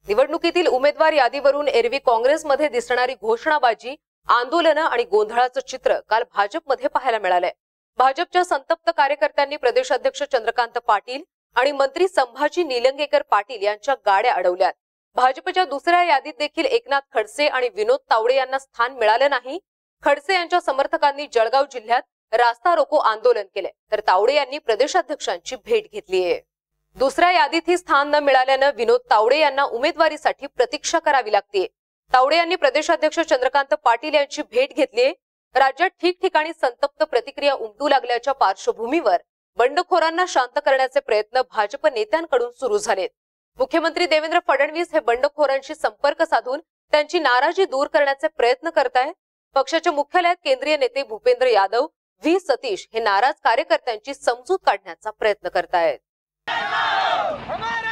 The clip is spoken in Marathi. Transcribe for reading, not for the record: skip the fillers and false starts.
निवडणुकीतील उमेदवार यादीवरून एरवी काँग्रेसमध्ये दिसणारी घोषणाबाजी, आंदोलन आणि गोंधळाचं चित्र काल भाजपमध्ये पाहायला मिळालंय। भाजपच्या संतप्त कार्यकर्त्यांनी प्रदेशाध्यक्ष चंद्रकांत पाटील आणि मंत्री संभाजी निलंगेकर पाटील यांच्या गाड्या अडवल्यात। भाजपच्या दुसऱ्या यादीत देखील एकनाथ खडसे आणि विनोद तावडे यांना स्थान मिळालं नाही। खडसे यांच्या समर्थकांनी जळगाव जिल्ह्यात रास्ता रोको आंदोलन केले, तर तावडे यांनी प्रदेशाध्यक्षांची भेट घेतलीये। दुसऱ्या यादीतही स्थान न मिळाल्यानं विनोद तावडे यांना उमेदवारीसाठी प्रतीक्षा करावी लागते। तावडे यांनी प्रदेशाध्यक्ष चंद्रकांत पाटील यांची भेट घेतलीये। राज्यात ठिकठिकाणी संतप्त प्रतिक्रिया उमटू लागल्याच्या पार्श्वभूमीवर बंडखोरांना शांत करण्याचे प्रयत्न भाजप नेत्यांकडून सुरू झालेत। मुख्यमंत्री देवेंद्र फडणवीस हे बंडखोरांशी संपर्क साधून त्यांची नाराजी दूर करण्याचे प्रयत्न करतायत। पक्षाच्या मुख्यालयात केंद्रीय नेते भूपेंद्र यादव, व्ही सतीश हे नाराज कार्यकर्त्यांची समजूत काढण्याचा प्रयत्न करतायत।